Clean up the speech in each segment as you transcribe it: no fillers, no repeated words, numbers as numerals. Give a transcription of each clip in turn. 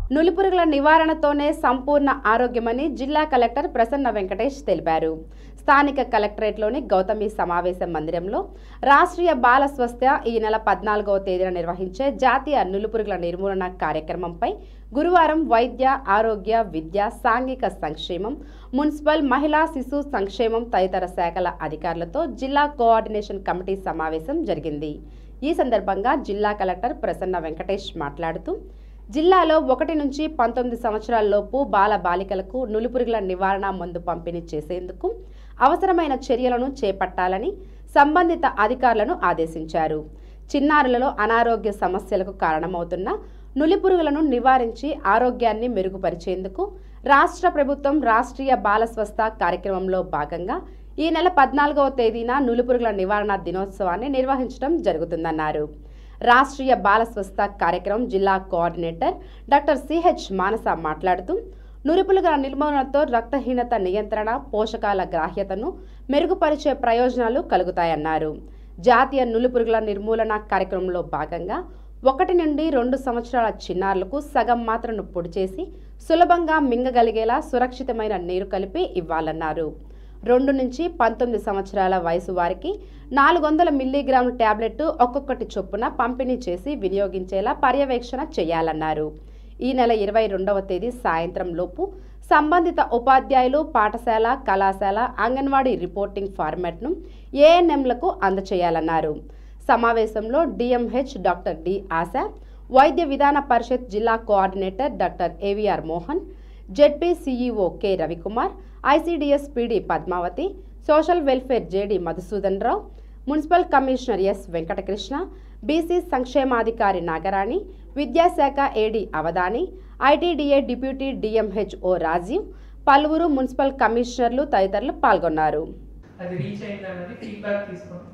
నులిపురుగుల నివారణతోనే సంపూర్ణ ఆరోగ్యమని జిల్లా కలెక్టర్ ప్రసన్న వెంకటేష్ తెలిపారు. స్థానిక కలెక్టరేట్లోని గౌతమి సమావేశ మందిరంలో రాష్ట్రీయ బాల స్వాస్థ్య ఈ నెల 14వ తేదీన నిర్వహించే జాతీయ నులిపురుగుల నిర్మూలన కార్యక్రమంపై గురువారం వైద్య, ఆరోగ్య, విద్య, సాంఘిక సంక్షేమం, మున్సిపల్, మహిళా, శిశు సంక్షేమం తదితర శాఖల అధికారులతో జిల్లా కోఆర్డినేషన్ కమిటీ సమావేశం జరిగింది. ఈ సందర్భంగా జిల్లా కలెక్టర్ ప్రసన్న వెంకటేష్ మాట్లాడుతూ జిల్లాలో 1 నుంచి 19 సంవత్సరాలలోపు బాల బాలికలకు నులిపురుగుల నివారణ మందు పంపిణీ చేసేందుకు అవసరమైన చర్యలను చేపట్టాలని సంబంధిత అధికారులను ఆదేశించారు. చిన్నారులలో అనారోగ్య సమస్యలకు కారణమవుతున్న నులిపురుగులను నివారించి ఆరోగ్యాన్ని మెరుగుపరిచేందుకు రాష్ట్ర ప్రభుత్వం రాష్ట్రీయ బాల స్వాస్థ్య కార్యక్రమంలో భాగంగా ఈ నెల 14వ తేదీన నులిపురుగుల నివారణ దినోత్సవాన్ని నిర్వహించడం జరుగుతుందన్నారు. రాష్ట్రీయ బాల స్వాస్థ్య కార్యక్రమం జిల్లా కోఆర్డినేటర్ డాక్టర్ సిహెచ్ మానస మాట్లాడుతూ నులిపురుగుల నిర్మూలనతో రక్తహీనత నియంత్రణ, పోషకాల గ్రాహ్యతను మెరుగుపరిచే ప్రయోజనాలు కలుగుతాయన్నారు. జాతీయ నులిపురుగుల నిర్మూలన కార్యక్రమంలో భాగంగా 1 నుండి 2 సంవత్సరాల చిన్నారులకు సగం మాత్రను పొడి చేసి సులభంగా మింగగలిగేలా సురక్షితమైన నీరు కలిపి ఇవ్వాలన్నారు. 2 నుంచి 19 సంవత్సరాల వయసు వారికి 400 మిల్లీగ్రాముల టాబ్లెట్ ఒక్కొక్కటి చొప్పున పంపిణీ చేసి వినియోగించేలా పర్యవేక్షణ చేయాలన్నారు. ఈ నెల 22వ తేదీ సాయంత్రం లోపు సంబంధిత ఉపాధ్యాయులు పాఠశాల, కళాశాల, అంగన్వాడీ రిపోర్టింగ్ ఫార్మాట్ను ఏఎన్ఎంలకు అందచేయాలన్నారు. సమావేశంలో డిఎంహెచ్ డాక్టర్ డి ఆశ, వైద్య విధాన పరిషత్ జిల్లా coordinator doctor AVR Mohan, ZP CEO K Ravikumar, ICDS PD Padmavathi, social welfare JD Madhusudan Rao, municipal commissioner S Venkatakrishna, BC సంక్షేమాధికారి నాగరాణి, విద్యాశాఖ AD Avadhani, ITDA deputy DMHO Rajeev, పలువురు మున్సిపల్ కమిషనర్లు తదితరులు పాల్గొన్నారు. అది రీచ్ అయిందన్నది ఫీడ్బ్యాక్ తీసుకున్నాం.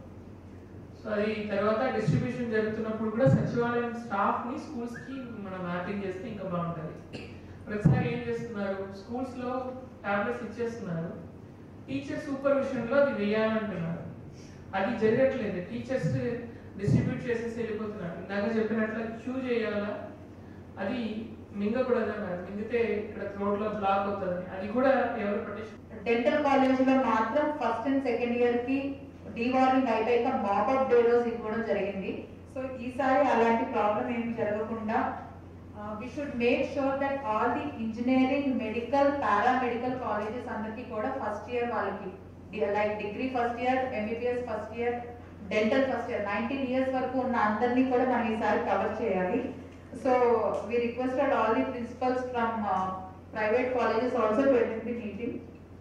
సో అది తర్వాత డిస్ట్రిబ్యూషన్ జరుగుతున్నప్పుడు కూడా సచివాలయం స్టాఫ్ ని స్కూల్స్ కి మనం మ్యాపింగ్ చేస్తే ఇంకా బాగుంటుంది. ప్రతిసారి ఏం చేస్తున్నారు, స్కూల్స్ లో టాబ్లెట్స్ ఇచ్చేస్తున్నారు, టీచర్ సూపర్విజన్ లో అది వేయాలంటున్నారు. అది జరగట్లేదు. టీచర్స్ డిస్ట్రిబ్యూట్ చేసేసి వెళ్ళిపోతున్నారు. ఇందాక చెప్పినట్లు క్యూ చేయాలా, అది మింగకూడదు అన్నారు. మింగితే ఇక్కడ థ్రోట్ లో బ్లాక్ అవుతుంది. అది కూడా ఎవరు పట్టించుకుంటారు. డెంటల్ కాలేజ్ లో మాత్రం ఫస్ట్ అండ్ సెకండ్ ఇయర్ కి డీవార్మింగ్ అయిపోయాక మాపప్ డే రోజు ఇవ్వడం జరిగింది. సో ఈసారి అలాంటి ప్రాబ్లం ఏమి జరగకుండా we should make sure that all the engineering, medical, paramedical colleges అందరికి కూడా ఫస్ట్ ఇయర్ వాళ్ళకి like degree first year, MBBS first year, dental first year 19 years వరకు ఉన్న అందరినీ కూడా మనం ఈసారి కవర్ చేయాలి. So we requested all the principals from private colleges also to attend the meeting.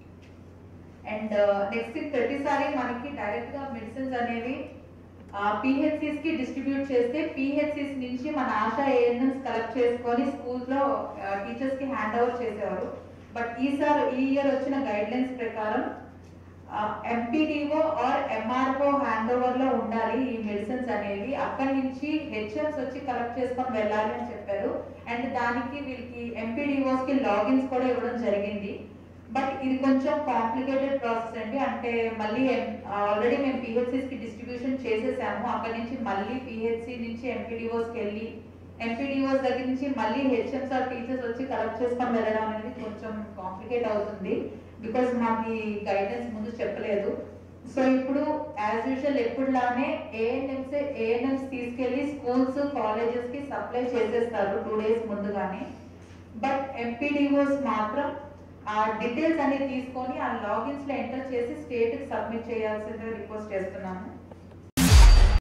And next ప్రతిసారి మనకి డైరెక్ట్ గా మెడిసిన్స్ అనేవి పిహెచ్సిస్ కి డిస్ట్రిబ్యూట్ చేస్తే పిహెచ్సిస్ నుంచి మన ఆశా ఏఎన్ఎంస్ కలెక్ట్ చేసుకొని స్కూల్స్ లో టీచర్స్ కి హ్యాండ్ ఓవర్ చేసేవారు. బట్ ఈ ఇయర్ వచ్చిన గైడ్ లైన్స్ ప్రకారం MPDO or MRO hand over లో ఉండాలి ఈ మెడిసిన్స్ అనేవి. అక్కడి నుంచి హెచ్ఎంస్ వచ్చి కలెక్ట్ చేసుకొని వెళ్ళాలి అని చెప్పారు. అండ్ దానికి వీళ్ళకి ఎంపీడీఓస్ కి లాగిన్స్ కూడా ఇవ్వడం జరిగింది. బట్ ఇది కొంచెం కాంప్లికేటెడ్ ప్రాసెస్ అండి. అంటే మళ్ళీ ఆల్రెడీ మేము పిహెచ్సిస్ కి డిస్ట్రిబ్యూషన్ చేసేసాము. అక్కడి నుంచి మళ్ళీ పిహెచ్సి నుంచి ఎంపీడీఓస్ కి వెళ్ళి ఎంపీడీఓస్ దగ్గర నుంచి మళ్ళీ హెచ్ఎంస్ ఆర్ టీచర్స్ వచ్చి కలెక్ట్ చేసుకొని వెళ్ళడం అనేది కొంచెం కాంప్లికేట్ అవుతుంది. బికాస్ మాకు ఈ గైడెన్స్ ముందు చెప్పలేదు. సో ఇప్పుడు యాజ్ యూజువల్ ఎప్పుడులానే ఏఎన్ఎంస్ తీసుకెళ్లి స్కూల్స్, కాలేజెస్ కి సప్లై చేసేస్తారు 2 days ముందుగానే. బట్ ఎంపీడీఓస్ మాత్రం ఆ డీటెయిల్స్ అనేది తీసుకొని ఆ లాగిన్స్ లో ఎంటర్ చేసి స్టేట్ కి సబ్మిట్ చేయాల్సిందిగా రిక్వెస్ట్ చేస్తున్నాము.